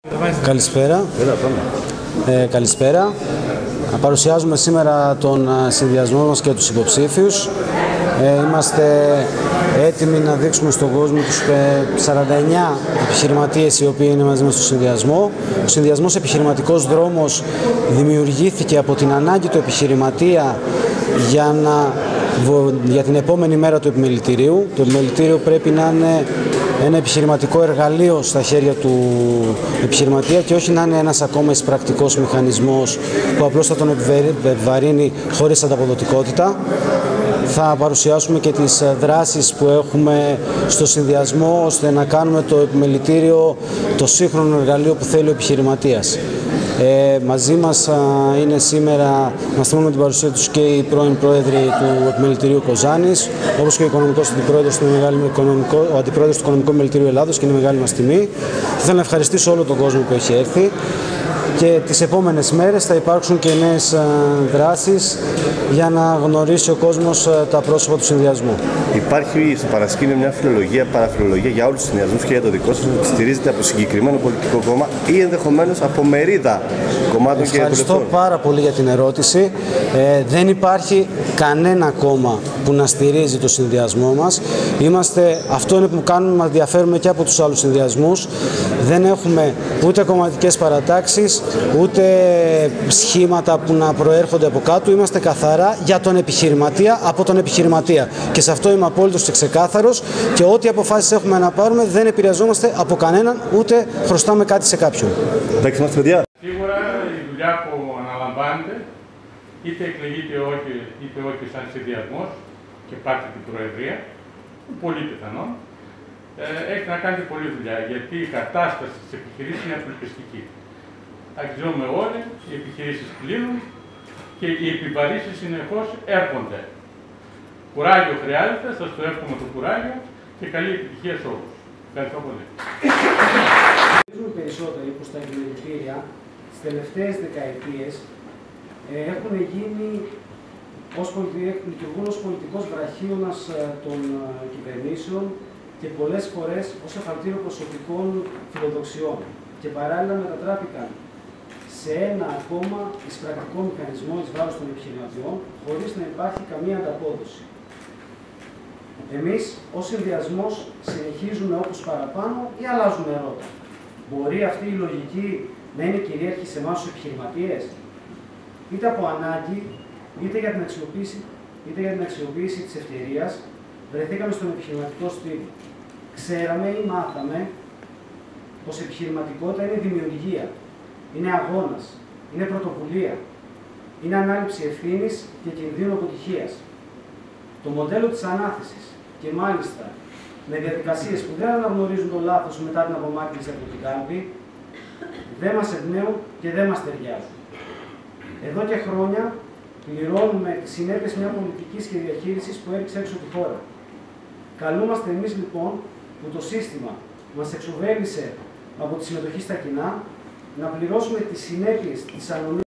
Καλησπέρα. Καλησπέρα. Παρουσιάζουμε σήμερα τον συνδυασμό μας και τους υποψήφιους. Είμαστε έτοιμοι να δείξουμε στον κόσμο τους 49 επιχειρηματίες οι οποίοι είναι μαζί μας στο συνδυασμό. Ο συνδυασμός Επιχειρηματικός Δρόμος δημιουργήθηκε από την ανάγκη του επιχειρηματία για την επόμενη μέρα του επιμελητηρίου. Το επιμελητήριο πρέπει να είναι ένα επιχειρηματικό εργαλείο στα χέρια του επιχειρηματία και όχι να είναι ένας ακόμα εισπρακτικός μηχανισμός που απλώς θα τον επιβαρύνει χωρίς ανταποδοτικότητα. Θα παρουσιάσουμε και τις δράσεις που έχουμε στο συνδυασμό ώστε να κάνουμε το επιμελητήριο το σύγχρονο εργαλείο που θέλει ο επιχειρηματίας. Μαζί μας είναι σήμερα, μας θυμούν με την παρουσία τους και οι πρώην πρόεδροι του Επιμελητηρίου Κοζάνης, όπως και ο οικονομικός αντιπρόεδρος, ο αντιπρόεδρος του Οικονομικού Επιμελητηρίου Ελλάδος, και είναι μεγάλη μας τιμή. Θα ήθελα να ευχαριστήσω όλο τον κόσμο που έχει έρθει. Και τις επόμενες μέρες θα υπάρξουν και νέες δράσεις για να γνωρίσει ο κόσμος τα πρόσωπα του συνδυασμού. Υπάρχει στο παρασκήνιο μια φιλολογία, παραφιλολογία για όλους τους συνδυασμούς και για το δικό σας, που στηρίζεται από συγκεκριμένο πολιτικό κόμμα ή ενδεχομένως από μερίδα κομμάτων και πολιτών? Ευχαριστώ πάρα πολύ για την ερώτηση. Δεν υπάρχει κανένα κόμμα που να στηρίζει το συνδυασμό μας. Αυτό είναι που κάνουμε, μας διαφέρουμε και από τους άλλους συνδυασμούς. Δεν έχουμε ούτε κομματικές παρατάξεις, ούτε σχήματα που να προέρχονται από κάτω. Είμαστε καθαρά για τον επιχειρηματία, από τον επιχειρηματία. Και σε αυτό είμαι απόλυτος και ξεκάθαρος, και ό,τι αποφάσεις έχουμε να πάρουμε δεν επηρεαζόμαστε από κανέναν, ούτε χρωστάμε κάτι σε κάποιον. Εντάξει, είμαστε παιδιά. Σίγουρα η δουλειά που αναλαμβάνετε, είτε εκλεγείτε είτε όχι σαν συνδυασμός και πάρτε την Προεδρία, πολύ πιθανό, έχει να κάνετε πολλή δουλειά, γιατί η κατάσταση της επιχειρήσης είναι απελπιστική. Αξιζούμε όλοι, οι επιχειρήσεις κλείνουν και οι επιβαρύσεις συνεχώς έρχονται. Κουράγιο χρειάζεται, σας το εύχομαι το κουράγιο και καλή επιτυχία σε όλους. Ευχαριστώ πολύ. Περισσότεροι που στα επιμελητήρια τις τελευταίες δεκαετίες έχουν γίνει λειτουργούν ως πολιτικός βραχίωνας των κυβερνήσεων και πολλές φορές ως εφαλτήριο προσωπικών φιλοδοξιών, και παράλληλα μετατράπηκαν σε ένα ακόμα εισπρακτικό μηχανισμό εις βάρος των επιχειρηματιών, χωρίς να υπάρχει καμία ανταπόδοση. Εμείς ως συνδυασμός συνεχίζουμε όπως παραπάνω ή αλλάζουμε ρότα? Μπορεί αυτή η λογική να είναι κυρίαρχη σε εμάς τους επιχειρηματίες? Είτε από ανάγκη, είτε για την αξιοποίηση της ευκαιρίας, βρεθήκαμε στον επιχειρηματικό στήλο. Ξέραμε ή μάθαμε πως η επιχειρηματικότητα είναι δημιουργία, είναι αγώνας, είναι πρωτοβουλία, είναι ανάληψη ευθύνης και κινδύνου αποτυχίας. Το μοντέλο της ανάθεσης, και μάλιστα με διαδικασίες που δεν αναγνωρίζουν το λάθος μετά την απομάκρυνση από την κάλπη, δεν μας εμπνέουν και δεν μας ταιριάζουν. Εδώ και χρόνια πληρώνουμε τις συνέπειες μια πολιτικής και διαχείρισης που έριξε έξω τη χώρα. Καλούμαστε εμείς λοιπόν, που το σύστημα μας εξοβέλησε από τη συμμετοχή στα κοινά, να πληρώσουμε τις συνέπειες της ανωνύμης